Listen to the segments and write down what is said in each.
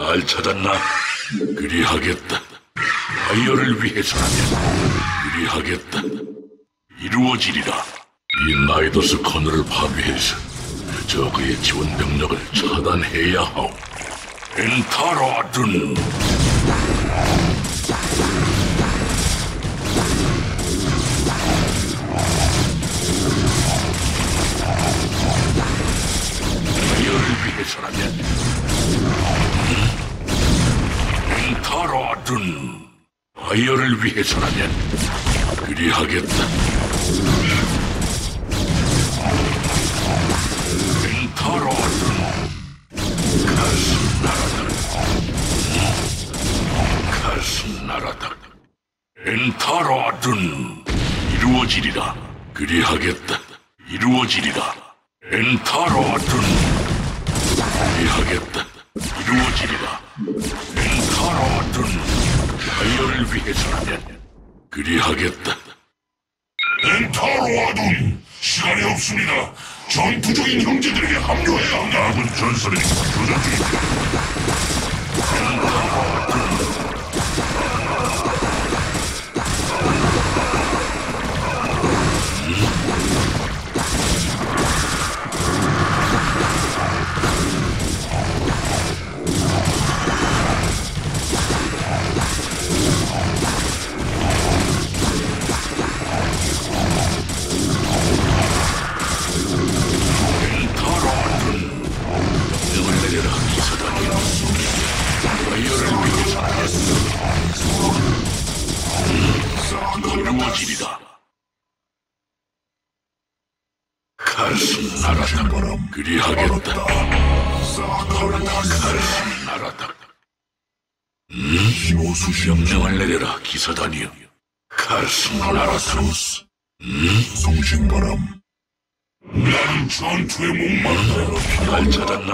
날 찾았나? 그리하겠다. 아이어를 위해서라면 그리하겠다. 이루어지리라. 이 나이더스 커널을 파괴해서 적의 지원 병력을 차단해야 하오. 엔타라든. 아이어를 위해서라면 엔타라든. 아이어를 위해서라면 그리하겠다. 엔타라든. 가슴 나라다. 엔타라든. 이루어지리라. 그리하겠다. 이루어지리라. 엔타라든. 그리하겠다. 이루어지리라. 엔타라든. 아이어를 위해서라면 그리하겠다. 엔타로아둔, 시간이 없습니다. 전투 중인 형제들에게 합류해야 한다. 아군 전설이 교전 중입니다. 이루어지리라. 가슴 나라다. 그리하겠다. 가슴 나라다. 명령을 내려라, 기사단이여. 가슴 나라다. 성신바람. 나는 전투에 목마르다. 날 찾았나?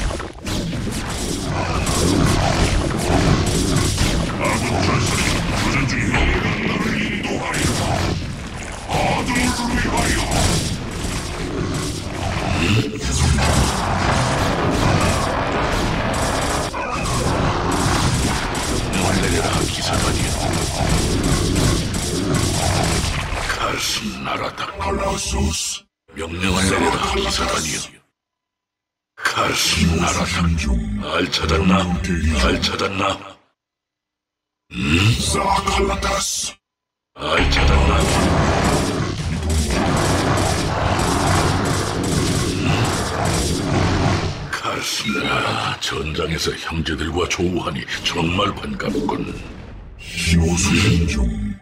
아군 전설이 교전 중입니다. 나를 인도하리라. 아들을 위하여. 명령을 내려라, 기사단이여. 가슴 나라다. 칼라소스. 명령을 내려라, 기사단이여. 가슴 나라다. 날 찾았나? 날 찾았나? 사칼라타스. 날 찾았나? 가슴 나라. 전장에서 형제들과 조우하니 정말 반갑군. 신호수신 중.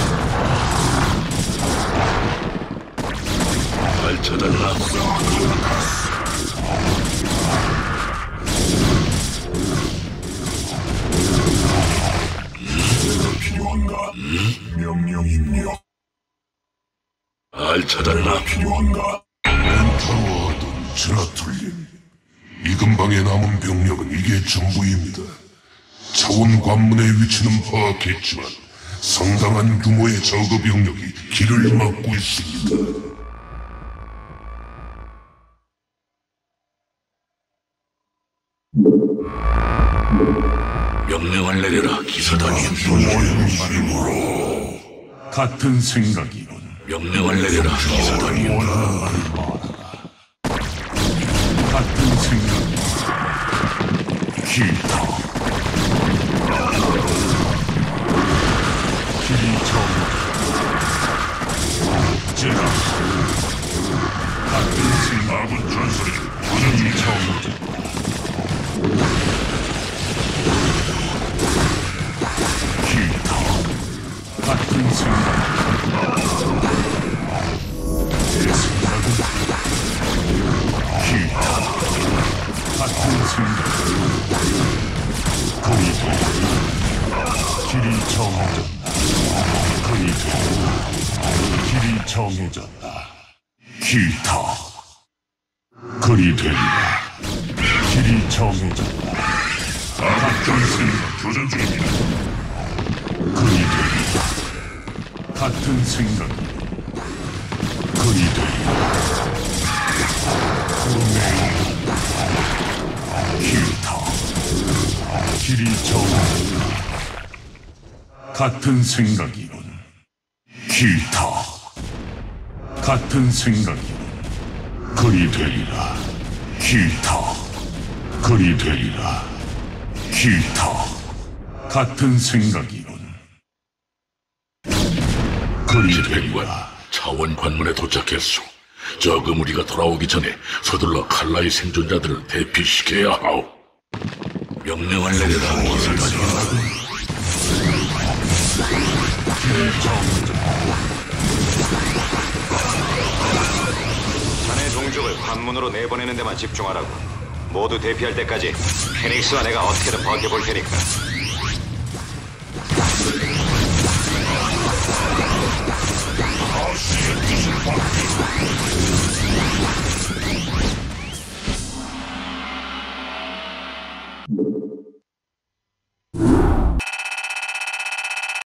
날 찾았나? 필요한가? 명령 입력. 날 찾았나? 필요한가? 엔타로아든 제라툴린. 이 근방에 남은 병력은 이게 전부입니다. 차원 관문의 위치는 파악했지만 상당한 규모의 저그 병력이 길을 막고 있습니다. 명령을 내려라, 기사단이여. 같은 생각이군. 명령을 내려라, 기사단이여. 같은 생각. 기타. 기정. 제라. 같은 생각은 전설이 기정. 기타. 같은 생각. 내 생각은 기타. 같은 생각. 그리도 길이 정해졌다. 그리도 길이 정해졌다. 기타. 그리 되리라. 길이 정해졌다. 같은 생각 교전 중입니다. 그리 되리라. 같은 생각. 그리 되리라. 구매이 기타. 길이 정하였다. 같은 생각이군. 기타. 같은 생각이군. 그리 되리라. 기타. 그리 되리라. 기타. 같은 생각이군. 그리 되리라. 차원 관문에 도착했소. 저금 우리가 돌아오기 전에 서둘러 칼라의 생존자들을 대피시켜야 하오. 명령을 내려라, 기사단이. 자네 종족을 관문으로 내보내는 데만 집중하라고. 모두 대피할 때까지 페닉스와 내가 어떻게든 버텨볼 테니까. 아시의 뜻을 받들어